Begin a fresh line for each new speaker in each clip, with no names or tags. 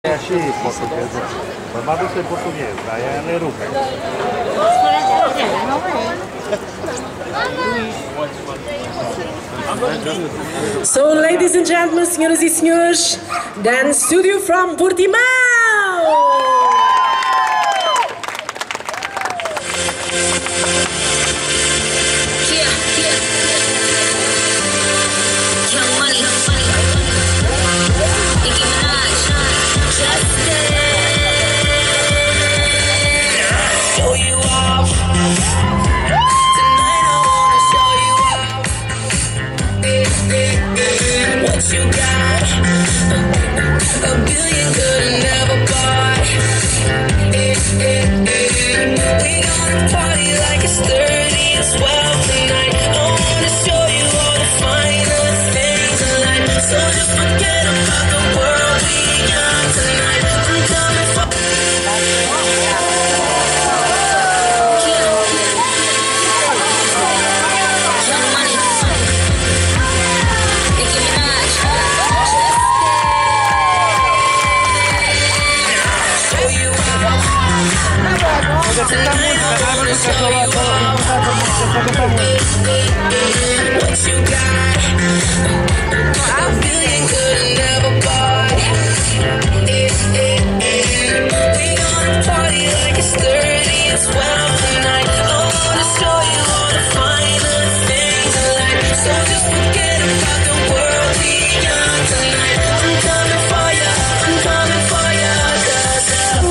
Sì, portoghese. Ma vado sei portoghese, dai, è le rupe.
So, ladies and gentlemen, senhoras e senhores, dance studio from Portimão!
You got a billion good and never bought. We gonna party like it's 30 and 12 tonight. I wanna show you all the finest things in life. So just forget about the world we got tonight. I'm coming for what you got. A billion good and never bought. We gonna party like it's 30 and 12 tonight. I wanna show you all the finer things in life. So just forget about the world we got tonight. I'm coming for ya, I'm coming for ya. 'Cause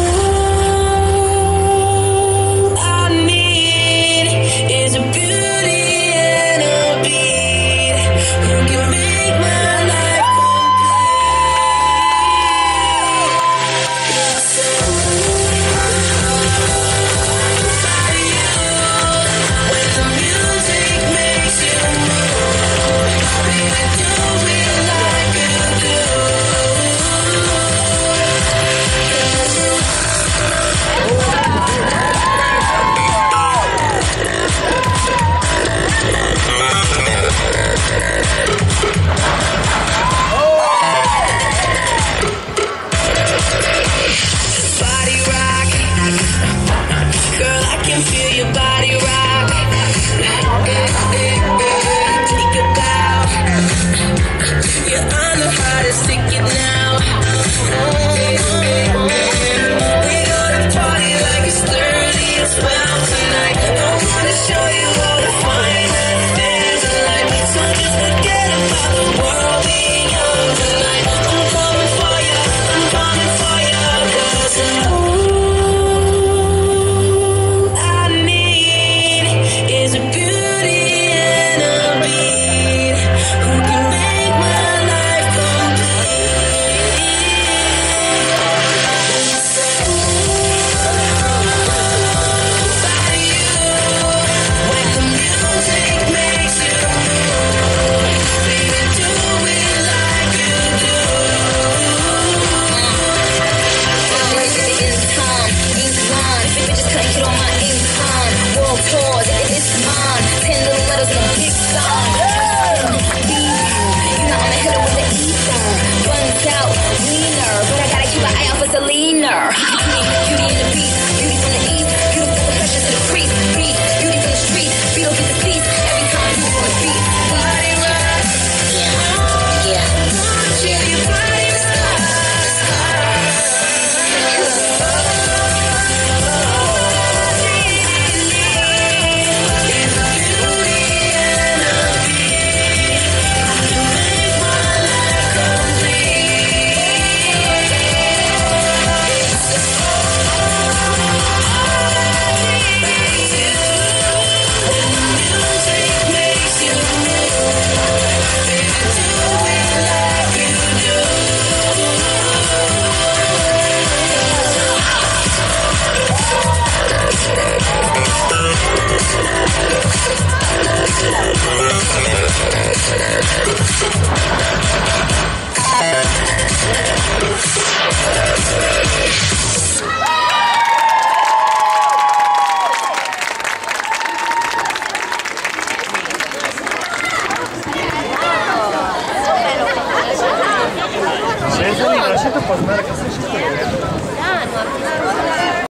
I need is a beauty and a beat who can make my life complete. So by you, when the music makes you move, baby, do it like you do. Body rock, girl, I can feel your body rock. Take a bow, yeah, I'm the hottest ticket now. We gonna party like it's 30 and 12 tonight. I wanna show you all the finer things in life. So just forget about the world we own tonight. I'm coming for ya, I'm coming for ya. 'Cause I need is a beauty and a beat who can make my life complete. By you, when the music makes you move, baby, do it like you do. It's time, it's on. Baby, just cut on my